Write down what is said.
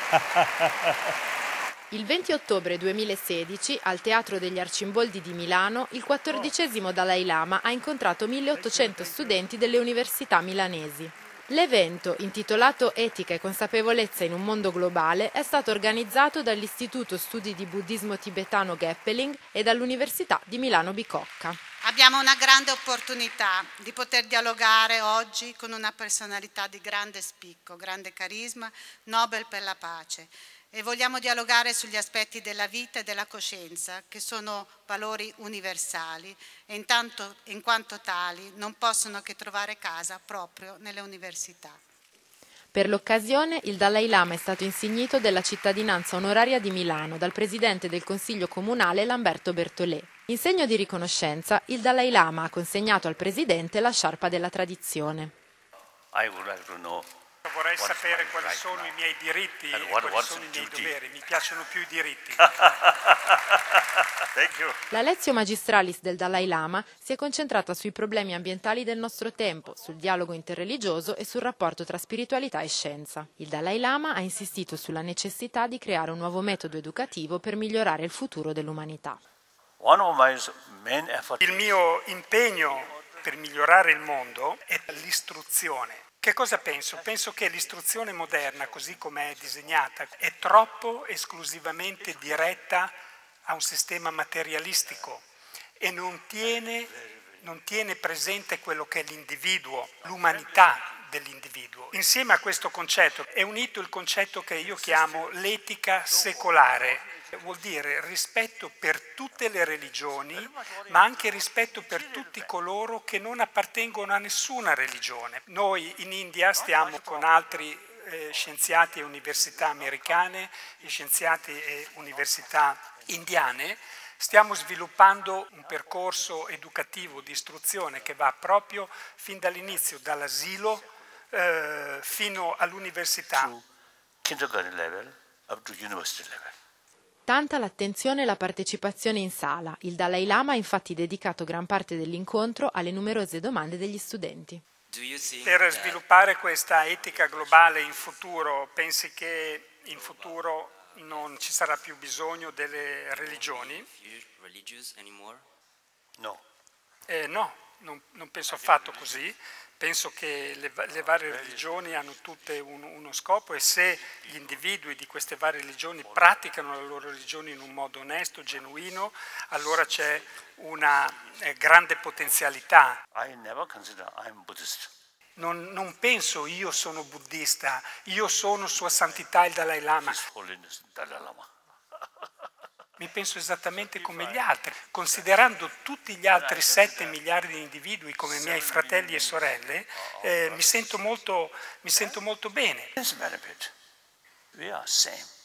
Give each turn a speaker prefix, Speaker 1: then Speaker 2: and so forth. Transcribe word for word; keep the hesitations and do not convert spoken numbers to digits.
Speaker 1: Il venti ottobre duemilasedici, al Teatro degli Arcimboldi di Milano, il quattordicesimo Dalai Lama ha incontrato milleottocento studenti delle università milanesi. L'evento, intitolato Etica e consapevolezza in un mondo globale, è stato organizzato dall'Istituto Studi di Buddismo Tibetano Geppeling e dall'Università di Milano Bicocca.
Speaker 2: Abbiamo una grande opportunità di poter dialogare oggi con una personalità di grande spicco, grande carisma, Nobel per la pace. E vogliamo dialogare sugli aspetti della vita e della coscienza, che sono valori universali e intanto, in quanto tali non possono che trovare casa proprio nelle università.
Speaker 1: Per l'occasione, il Dalai Lama è stato insignito della cittadinanza onoraria di Milano dal presidente del Consiglio Comunale Lamberto Bertolè. In segno di riconoscenza, il Dalai Lama ha consegnato al presidente la sciarpa della tradizione.
Speaker 3: I would like to know.
Speaker 4: Vorrei sapere quali sono i miei diritti e
Speaker 3: what,
Speaker 4: quali sono i miei
Speaker 3: duty?
Speaker 4: doveri. Mi piacciono più i diritti.
Speaker 3: Thank you.
Speaker 1: La Lectio Magistralis del Dalai Lama si è concentrata sui problemi ambientali del nostro tempo, sul dialogo interreligioso e sul rapporto tra spiritualità e scienza. Il Dalai Lama ha insistito sulla necessità di creare un nuovo metodo educativo per migliorare il futuro dell'umanità.
Speaker 3: One of my main efforts.
Speaker 4: Il mio impegno per migliorare il mondo è l'istruzione. Che cosa penso? Penso che l'istruzione moderna, così come è disegnata, è troppo esclusivamente diretta a un sistema materialistico e non tiene, non tiene presente quello che è l'individuo, l'umanità dell'individuo. Insieme a questo concetto è unito il concetto che io chiamo l'etica secolare. Vuol dire rispetto per tutte le religioni, ma anche rispetto per tutti coloro che non appartengono a nessuna religione. Noi in India stiamo con altri eh, scienziati e università americane, e scienziati e università indiane, stiamo sviluppando un percorso educativo di istruzione che va proprio fin dall'inizio, dall'asilo eh, fino all'università.
Speaker 3: Kindergarten level up to university level.
Speaker 1: Tanta l'attenzione e la partecipazione in sala. Il Dalai Lama ha infatti dedicato gran parte dell'incontro alle numerose domande degli studenti.
Speaker 4: Per sviluppare questa etica globale in futuro, pensi che in futuro non ci sarà più bisogno delle religioni?
Speaker 3: No.
Speaker 4: Eh, no, non, non penso affatto così. Penso che le, le varie religioni hanno tutte un, uno scopo e se gli individui di queste varie religioni praticano la loro religione in un modo onesto, genuino, allora c'è una eh, grande potenzialità.
Speaker 3: I never consider I'm Buddhist.
Speaker 4: Non, non penso io sono buddista, io sono Sua Santità il Dalai Lama.
Speaker 3: His Holiness Dalai Lama.
Speaker 4: Mi penso esattamente come gli altri, considerando tutti gli altri sette miliardi di individui come miei fratelli e sorelle, eh, mi sento molto, mi sento molto bene.
Speaker 3: We are same.